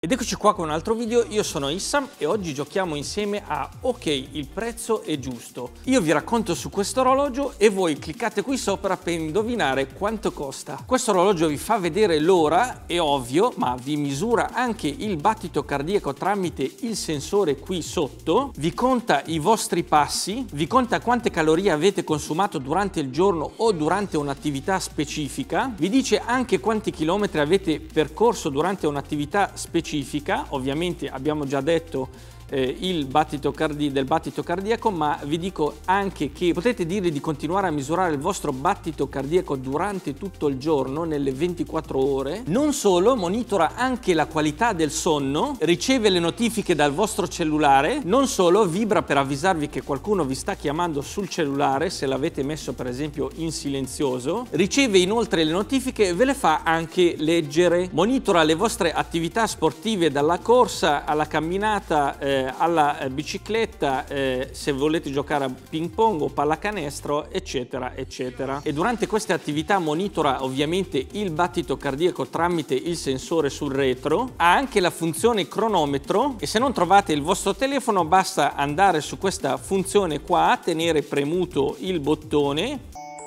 Ed eccoci qua con un altro video, io sono Issam e oggi giochiamo insieme a Ok, il prezzo è giusto. Io vi racconto su questo orologio e voi cliccate qui sopra per indovinare quanto costa. Questo orologio vi fa vedere l'ora, è ovvio, ma vi misura anche il battito cardiaco tramite il sensore qui sotto, vi conta i vostri passi, vi conta quante calorie avete consumato durante il giorno o durante un'attività specifica, vi dice anche quanti chilometri avete percorso durante un'attività specifica. Ovviamente abbiamo già detto del battito cardiaco, ma vi dico anche che potete dire di continuare a misurare il vostro battito cardiaco durante tutto il giorno, nelle 24 ore. Non solo, monitora anche la qualità del sonno, riceve le notifiche dal vostro cellulare, non solo, vibra per avvisarvi che qualcuno vi sta chiamando sul cellulare, se l'avete messo per esempio in silenzioso, riceve inoltre le notifiche e ve le fa anche leggere, monitora le vostre attività sportive dalla corsa alla camminata, alla bicicletta, se volete giocare a ping pong o pallacanestro, eccetera eccetera. E durante queste attività monitora ovviamente il battito cardiaco tramite il sensore sul retro, ha anche la funzione cronometro e se non trovate il vostro telefono basta andare su questa funzione qua, tenere premuto il bottone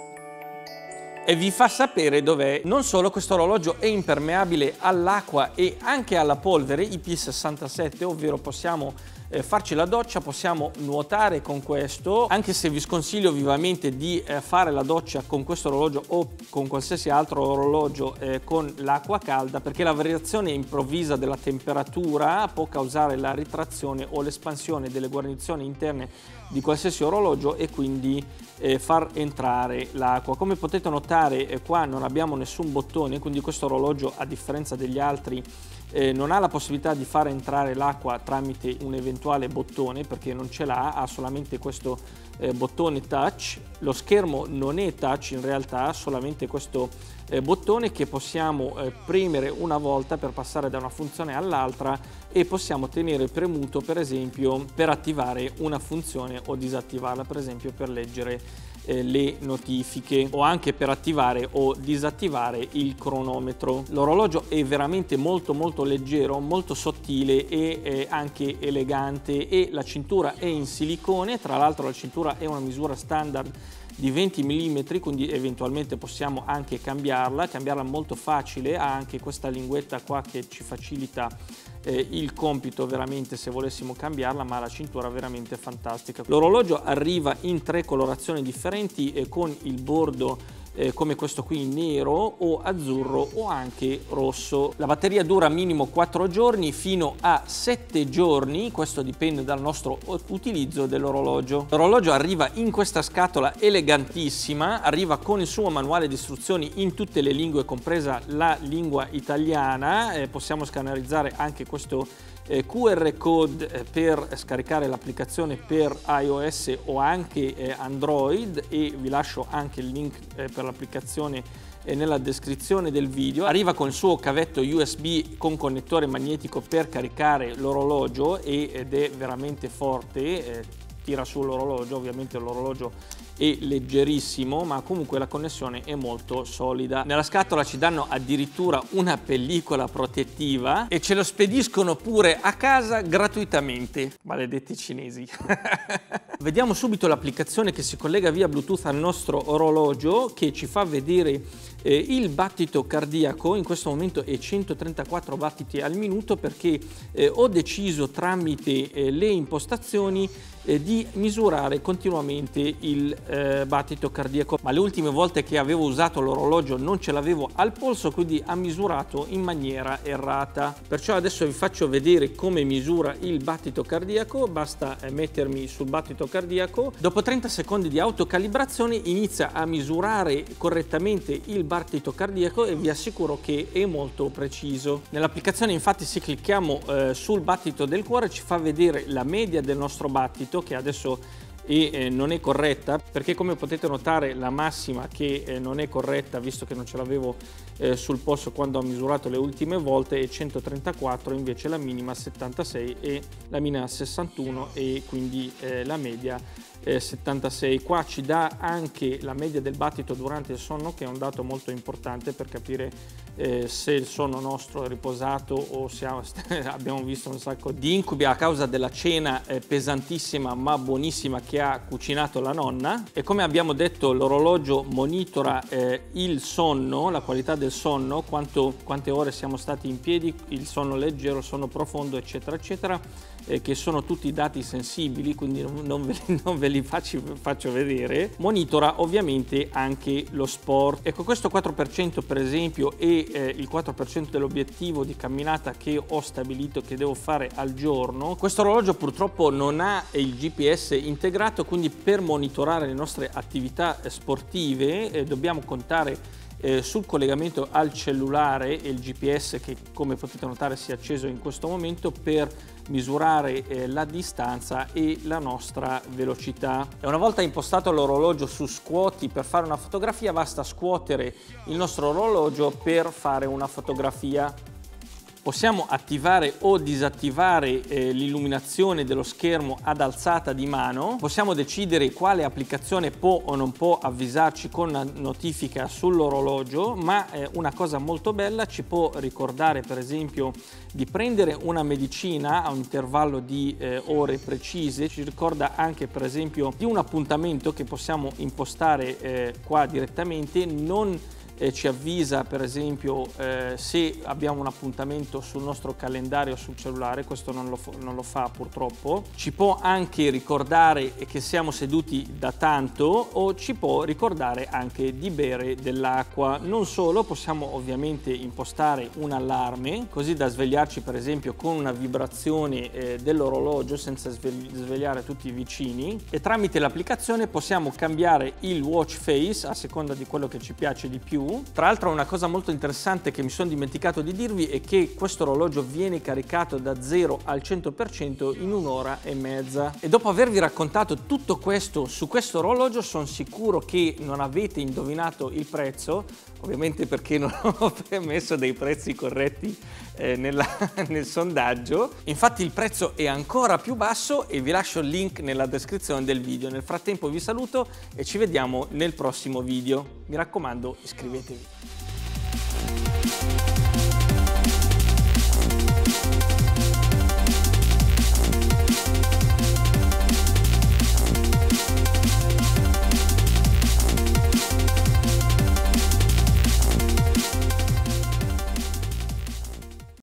e vi fa sapere dov'è. Non solo, questo orologio è impermeabile all'acqua e anche alla polvere IP67, ovvero possiamo farci la doccia, possiamo nuotare con questo, anche se vi sconsiglio vivamente di fare la doccia con questo orologio o con qualsiasi altro orologio con l'acqua calda, perché la variazione improvvisa della temperatura può causare la ritrazione o l'espansione delle guarnizioni interne di qualsiasi orologio e quindi far entrare l'acqua. Come potete notare qua non abbiamo nessun bottone, quindi questo orologio, a differenza degli altri, non ha la possibilità di far entrare l'acqua tramite un eventuale bottone, perché non ce l'ha, ha solamente questo bottone touch. Lo schermo non è touch in realtà, solamente questo bottone che possiamo premere una volta per passare da una funzione all'altra e possiamo tenere premuto per esempio per attivare una funzione o disattivarla, per esempio per leggere le notifiche o anche per attivare o disattivare il cronometro. L'orologio è veramente molto leggero, molto sottile e anche elegante, e la cintura è in silicone. Tra l'altro la cintura è una misura standard di 20 mm, quindi eventualmente possiamo anche cambiarla molto facile. Ha anche questa linguetta qua che ci facilita il compito veramente se volessimo cambiarla, ma la cintura è veramente fantastica. L'orologio arriva in 3 colorazioni differenti con il bordo come questo qui nero o azzurro o anche rosso. La batteria dura minimo 4 giorni fino a 7 giorni, questo dipende dal nostro utilizzo dell'orologio. L'orologio arriva in questa scatola elegantissima, arriva con il suo manuale di istruzioni in tutte le lingue, compresa la lingua italiana. Possiamo scannerizzare anche questo QR code per scaricare l'applicazione per iOS o anche Android, e vi lascio anche il link per l'applicazione nella descrizione del video. Arriva con il suo cavetto USB con connettore magnetico per caricare l'orologio ed è veramente forte, tira su l'orologio. Ovviamente l'orologio è leggerissimo, ma comunque la connessione è molto solida. Nella scatola ci danno addirittura una pellicola protettiva e ce lo spediscono pure a casa gratuitamente. Maledetti cinesi. Vediamo subito l'applicazione che si collega via Bluetooth al nostro orologio, che ci fa vedere il battito cardiaco. In questo momento è 134 battiti al minuto, perché ho deciso tramite le impostazioni di misurare continuamente il battito cardiaco, ma le ultime volte che avevo usato l'orologio non ce l'avevo al polso, quindi ha misurato in maniera errata. Perciò adesso vi faccio vedere come misura il battito cardiaco. Basta mettermi sul battito cardiaco. Dopo 30 secondi di autocalibrazione inizia a misurare correttamente il battito cardiaco e vi assicuro che è molto preciso. Nell'applicazione infatti, se clicchiamo sul battito del cuore, ci fa vedere la media del nostro battito, che adesso e non è corretta, perché come potete notare la massima che non è corretta, visto che non ce l'avevo sul polso quando ho misurato le ultime volte, è 134, invece la minima 76 e la minima 61 e quindi la media 76. Qua ci dà anche la media del battito durante il sonno, che è un dato molto importante per capire se il sonno nostro è riposato o se abbiamo visto un sacco di incubi a causa della cena pesantissima ma buonissima che ha cucinato la nonna. E come abbiamo detto, l'orologio monitora il sonno, la qualità del sonno, quante ore siamo stati in piedi, il sonno leggero, il sonno profondo, eccetera eccetera, che sono tutti dati sensibili, quindi non ve li faccio vedere. Monitora ovviamente anche lo sport. Ecco, questo 4% per esempio è il 4% dell'obiettivo di camminata che ho stabilito che devo fare al giorno. Questo orologio purtroppo non ha il GPS integrato, quindi per monitorare le nostre attività sportive dobbiamo contare sul collegamento al cellulare e il GPS, che come potete notare si è acceso in questo momento, per misurare la distanza e la nostra velocità. E una volta impostato l'orologio su scuoti per fare una fotografia, basta scuotere il nostro orologio per fare una fotografia. Possiamo attivare o disattivare l'illuminazione dello schermo ad alzata di mano. Possiamo decidere quale applicazione può o non può avvisarci con una notifica sull'orologio, ma una cosa molto bella, ci può ricordare per esempio di prendere una medicina a un intervallo di ore precise. Ci ricorda anche per esempio di un appuntamento che possiamo impostare qua direttamente. Non ci avvisa per esempio se abbiamo un appuntamento sul nostro calendario sul cellulare, questo non lo fa purtroppo. Ci può anche ricordare che siamo seduti da tanto, o ci può ricordare anche di bere dell'acqua. Non solo, possiamo ovviamente impostare un allarme così da svegliarci per esempio con una vibrazione dell'orologio senza svegliare tutti i vicini, e tramite l'applicazione possiamo cambiare il watch face a seconda di quello che ci piace di più. Tra l'altro una cosa molto interessante che mi sono dimenticato di dirvi è che questo orologio viene caricato da 0 al 100% in un'ora e mezza. E dopo avervi raccontato tutto questo su questo orologio, sono sicuro che non avete indovinato il prezzo, ovviamente perché non ho messo dei prezzi corretti nel sondaggio. Infatti il prezzo è ancora più basso e vi lascio il link nella descrizione del video. Nel frattempo vi saluto e ci vediamo nel prossimo video. Mi raccomando, iscrivetevi.